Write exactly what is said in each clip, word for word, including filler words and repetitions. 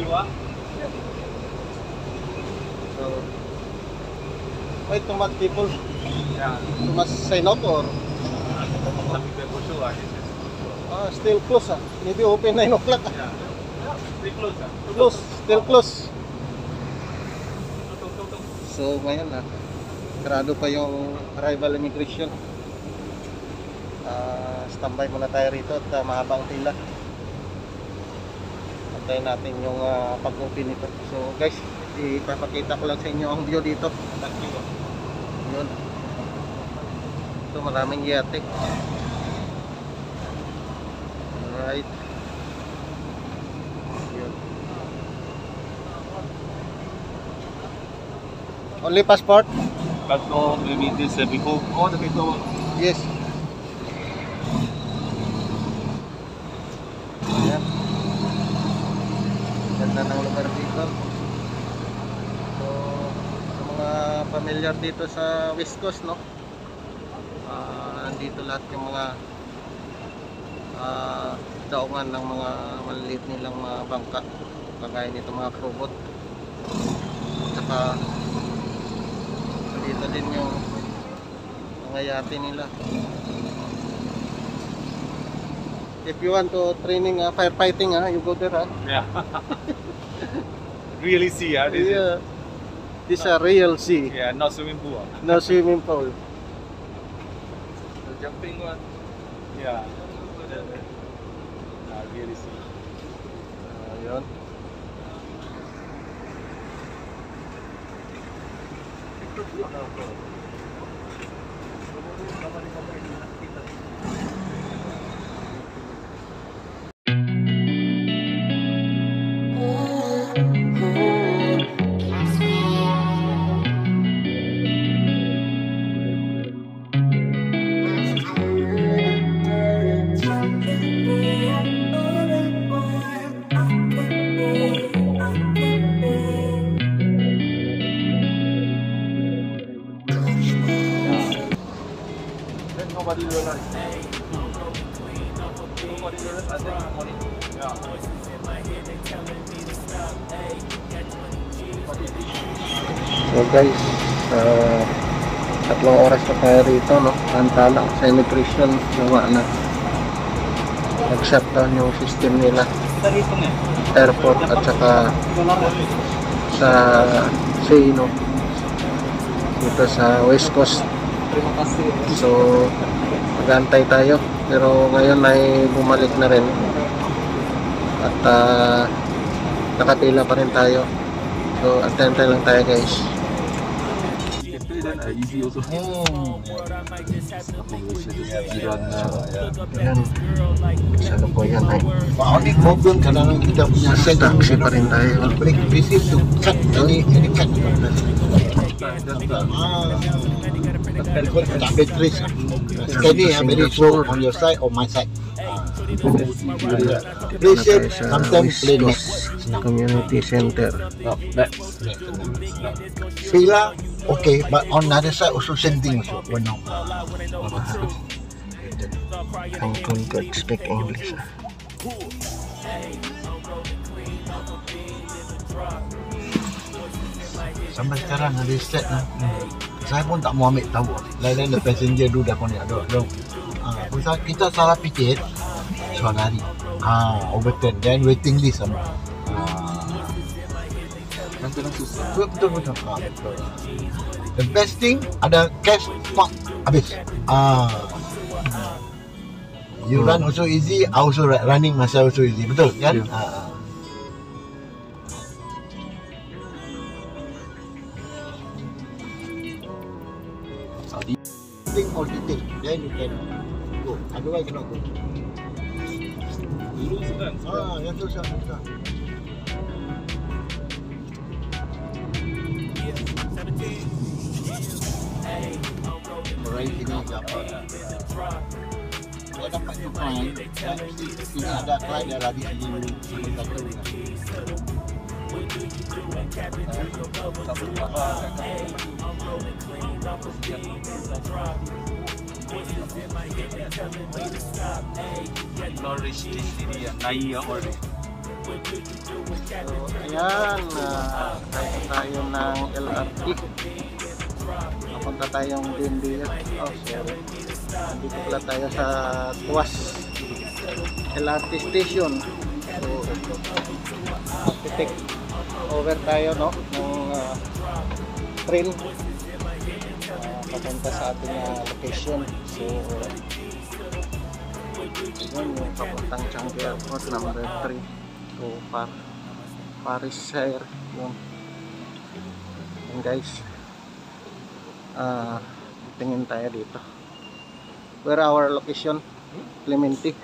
So, wait, too much people. Yeah. You must sign up or? Some people for sure. Ah, still close ah. Maybe open nine o'clock ah. Yeah. Stay close. Close, still close. So ngayon ah, sarado pa yung arrival immigration. Uh, standby muna tayo rito at uh, mahabang pila. Antayin natin yung uh, pag-open nito. So guys, ipapakita ko lang sa inyo ang view dito. Yun. Ito maraming yate. Alright. Yun. Only passport? Passport, maybe this uh, before all the paperwork. Yes. Ayan. Ganda ng lugar dito. So, sa mga familiar dito sa West Coast, no? Uh, nandito lahat yung mga uh, daungan ng mga maliliit nilang mga bangka. Kagaya nito mga robot. Saka dito din yung mga yate nila. If you want to training uh, firefighting, uh, you go there. Uh. Yeah. Really see, yeah. This Yeah. This is a real sea. Yeah, not swimming pool. Uh. No swimming pool. The jumping one. Yeah. Uh, really see. Ayun. Nobody realized. Nobody realized. I think money. Yeah. So guys, uh, tatlong oras na tayo rito, no? Antala sa immigration, nawa na. Nag-shutdown yung system nila. Airport at saka sa sea, no? Dito sa West Coast. So, mag-antay tayo. Pero ngayon ay bumalik na rin. At uh, nakapila pa rin tayo. So, antay lang tayo guys. Easy also. Hmm. Yan. Sana po yan ay. Only problem kadang kita punya set Taxi pa rin tayo. break receive to cut any any cut. Tak battery. Steady ya, very slow on your side or my side. Appreciate sometimes play next. Community center. Pila okay, but on the other side also same thing also. When now. Ang kung could speak English. Sampai sekarang ada set lah. Hmm. Saya pun tak mau ambil tahu. Lain-lain the passenger dulu dah connect ada. Ada. Ah, kita salah pikir soal lari. Ah, overturn then waiting list sama. Ah. Betul betul betul. Ah, betul. The best thing ada cash pak habis. Ah. You Hmm. run also easy, I also running myself also easy. Betul kan? Yeah. Ah. Think or detail, then you can go. Otherwise cannot go. Dulu sedang. Ah, yang susah susah. Meraih ini dapat. Dia dapat tu client, dan mesti ada client yang lari sendiri sampai satu. Not reach this area, nine year already. So, ayan, uh, tayo tayo ng L R T. Napunta tayong D M D F. Oh, sorry. Dito pala tayo sa Tuas L R T station. So, take over tayo, no, ng uh, train uh, papunta sa ating uh, location. So, yun yung papuntang Changi Airport number three. So, par Paris Air yun. Yun guys, uh, tingin tayo dito. Where our location? Clementi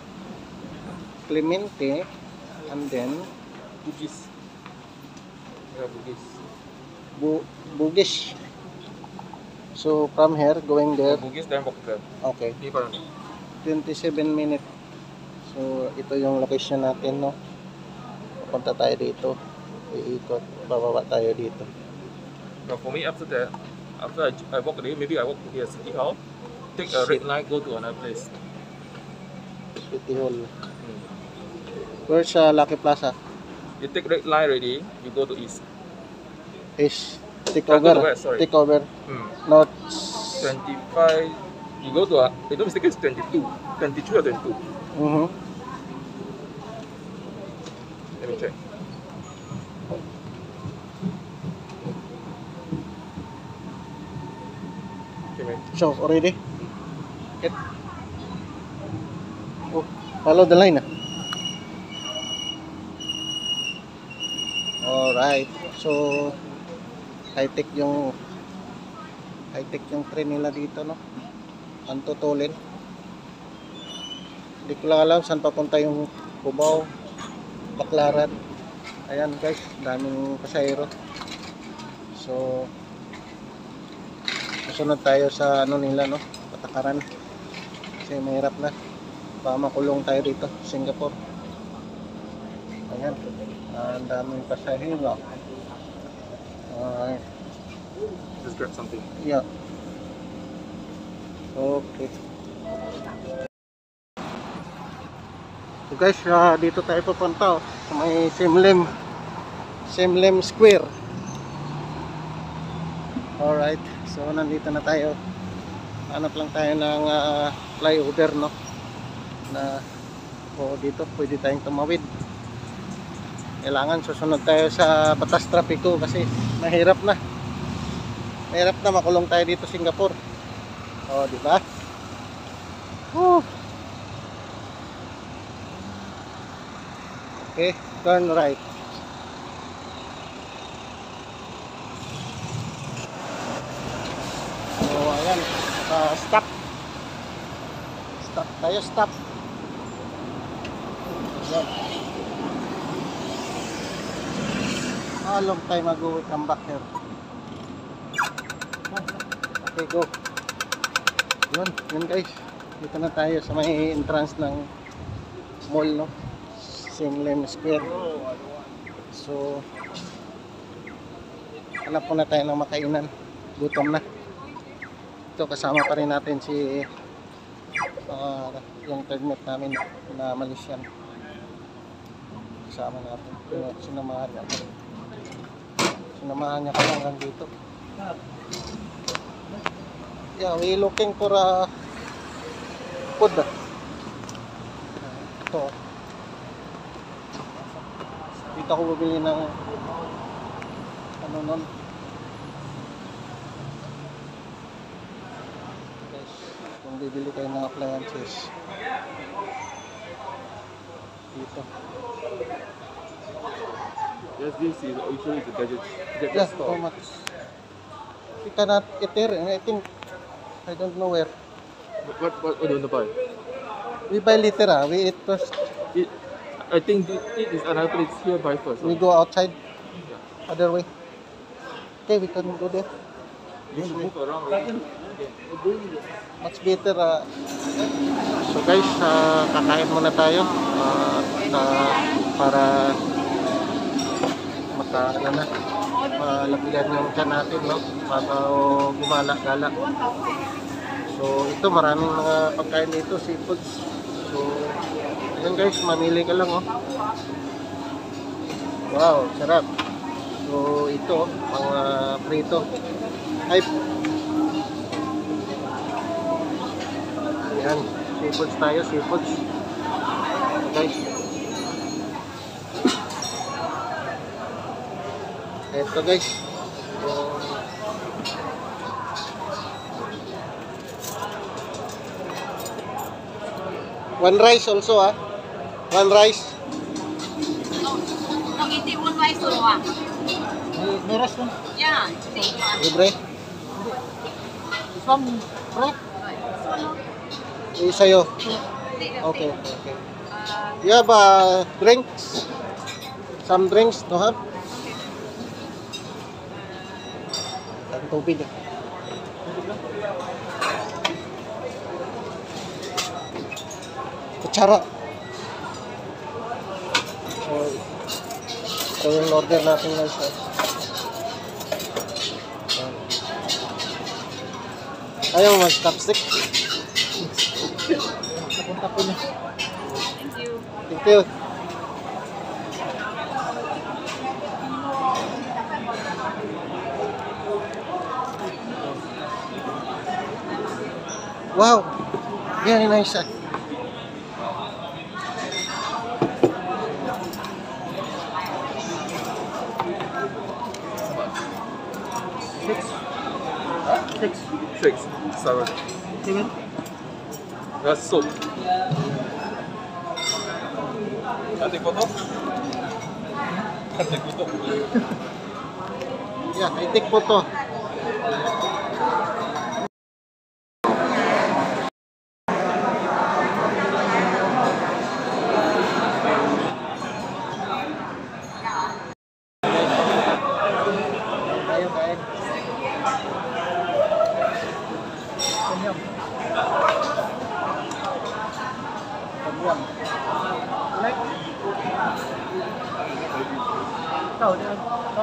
Clementi and then Bugis. Yeah, Bugis. Bu Bugis. So from here going there. Bugis dan Bogor. Okay, Di pa rin. twenty-seven minutes. So ito yung location natin, no. Punta tayo dito, iikot, bababa tayo dito. But for me, after that, after I, I walk there, maybe I walk to here City Hall, take a red line, go to another place. City Hall. Hmm. Where's uh, Lucky Plaza? You take red line already, you go to east. Is take Ah, go to over. west, sorry. Take over. Hmm. Not twenty-five, you go to, uh, if I'm mistaken, it's twenty-two. twenty-two or twenty-two. mhm. Let me check. Okay, man. So already. Get. Oh, follow the line. Ah. Alright. So high-tech yung high-tech yung train nila dito, no. Ang tutulin. Hindi ko lang alam saan papunta yung Cubao, Baclaran. Ayan guys, daming pasahero. So susunod tayo sa ano nila, no, patakaran. Kasi mahirap na. Baka makulong tayo dito, Singapore. Ayan, ang daming pasahero. Uh, Just grab something. yeah. Okay. So guys, uh, dito tayo papunta, oh, sa may Simlim Simlim Square. Alright, so nandito na tayo. Hanap lang tayo ng uh, flyover, no, na o dito pwede tayong tumawid. Kailangan susunod tayo sa batas trapiko kasi mahirap na. Mahirap na makulong tayo dito sa Singapore. O, di ba? Woo! Okay, turn right. So, ayan, uh, stop. Stop tayo, stop. Ayan. A long time ago we come back here. Okay, go. Yun, yun guys. Dito na tayo sa may entrance ng mall, no, Simlim Square. So hanap po na tayo ng makainan. Gutom na. Ito, kasama pa rin natin si uh, yung third mate namin na Malaysian. Kasama natin. Pero sinamahan niya. Sinamahan niya kami hanggang dito. Yeah, we looking for a food. Ito. Dito ako bumili ng ano nun. Yes, kung bibili kayo ng appliances. Dito. Yes, this is usually the gadget, gadget Yeah, store. so much. We cannot eat here. I think, I don't know where. What, what, what do you want to buy? We buy later, ah. We eat first. It, I think this, it is another place here buy first. We go outside. Other way. Okay, we can go there. You should move around. Right? Much better. Uh, so guys, uh, kakain muna tayo uh, uh, para maka ano na, malapigan yung tiyan natin, no, para gumala-gala. So ito, maraming mga pagkain dito, seafoods. So ayun guys, mamili ka lang, oh. Wow, sarap. So, ito, mga prito. Ay, yan. Seafoods tayo, seafoods. Guys. Ito guys. So, one rice also ah. One rice. Kung hindi one rice or one? Meras kan? Yeah, hindi one. Libre. Islam break. Eh, sa'yo. Okay, okay, okay. You have uh, drinks? Some drinks, no have? Ang tubig. eh. Kutsara. So, ito yung order natin guys. eh. Ayaw mag-chopstick. Napunta po niya. Thank you. Thank you. Wow, very nice. ah. Six. Six. Seven. Seven? That's soup. Can I take photo? Can I take photo? Yeah, I take photo. Tayo kain. Kanyam. Kanyam. Like? Ikaw, di ba?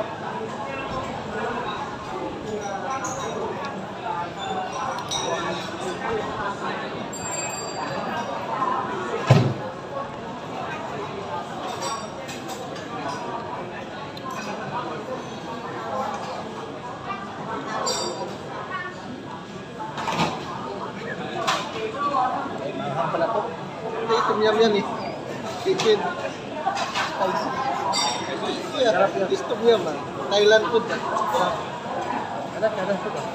Mahal pala to. Hindi, tom yum yan eh. Chicken. Spicy. Yeah, this tom yum ah. Thailand food ah. Ada, ada food ah.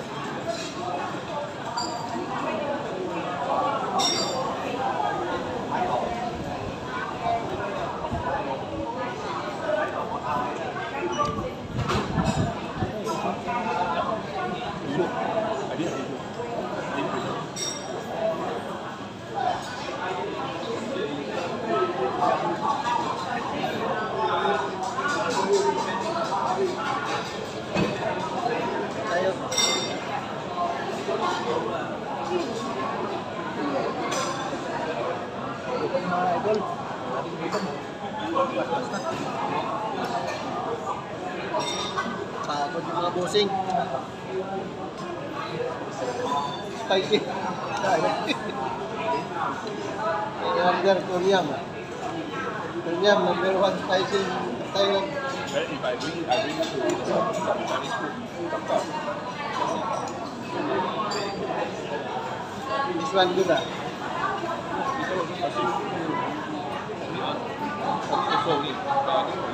Tayo. Mga idol. Ating dito. Bas-bas na. Pagod yung mga bossing. Spicy. May order tom yum. Tom yum, number one spicy in Thailand. Well, if I bring, I bring to eat some, some Chinese food. Some stuff. This one good ah. This one also spicy. Also only. But I think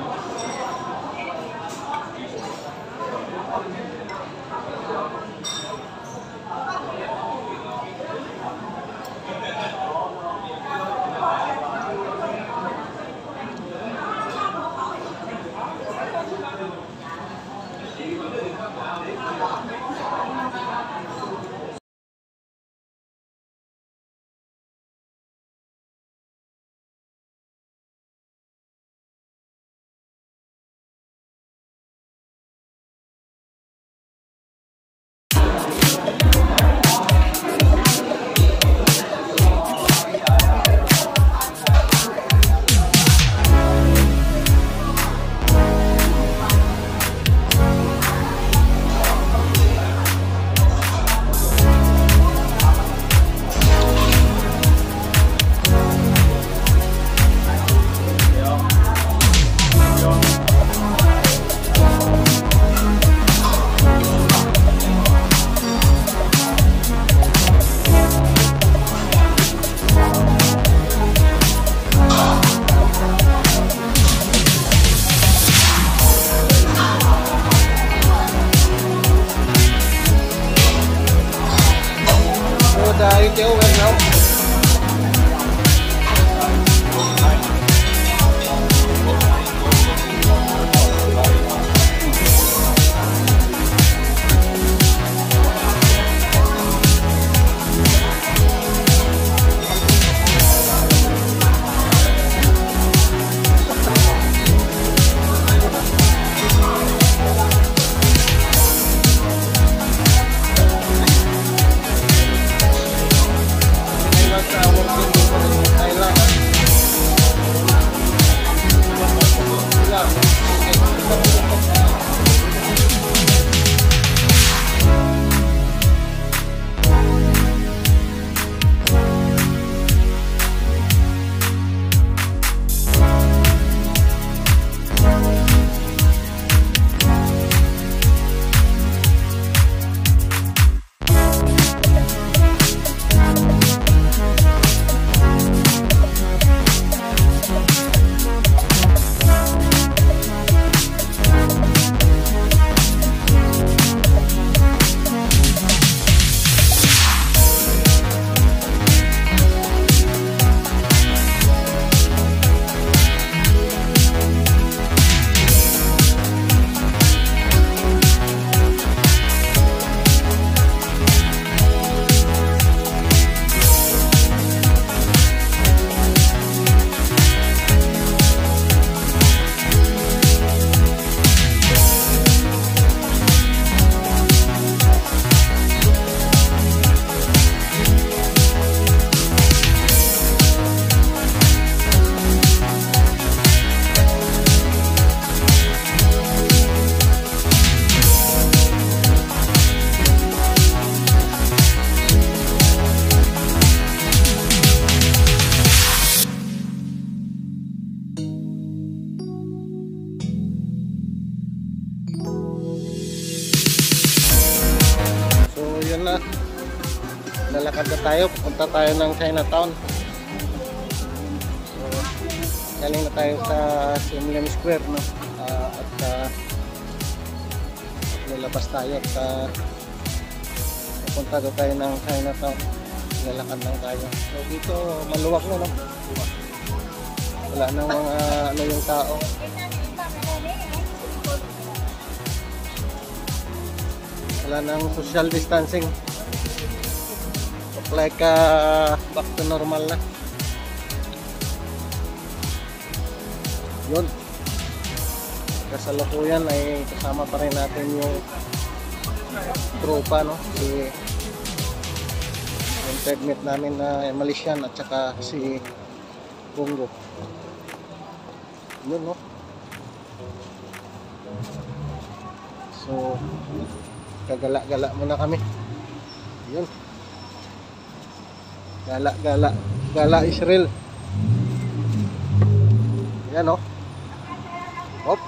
lalakad na tayo, pupunta tayo ng Chinatown. So, galing na tayo sa Simeon Square, no? Uh, at uh, nilabas tayo at uh, pupunta daw tayo ng Chinatown. Lalakad lang tayo. So dito maluwag na, no? Wala nang mga ano yung tao. Wala nang social distancing. Look like uh, back to normal na. Yun. Kasalukuyan ay kasama pa rin natin yung tropa, no? Si yung third mate namin na Malaysian at saka si Bongo. Yun, no? So kagala-gala muna kami. Yun. Gala-gala. Gala Israel. Yan, no? Hop.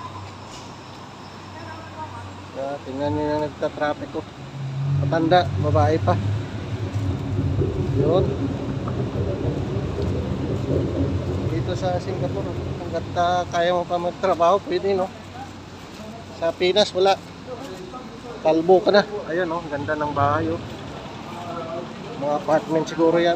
Uh, tingnan nyo yung nagta-traffic ko. Matanda, babae pa. Yun. Dito sa Singapore, hanggat uh, kaya mo pa magtrabaho, pwede, no? Sa Pinas, wala. Kalbo ka na. Ayun, no? Ganda ng bahay, oh. Mga apartment siguro yan.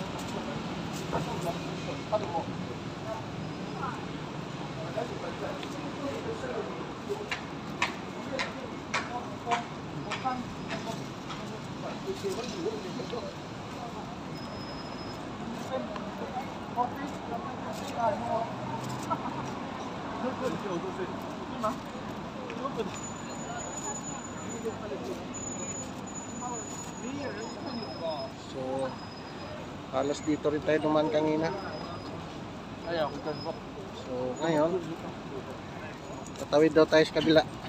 So, halos dito rin tayo dumaan kanina. So, ngayon, tatawid daw tayo sa kabila.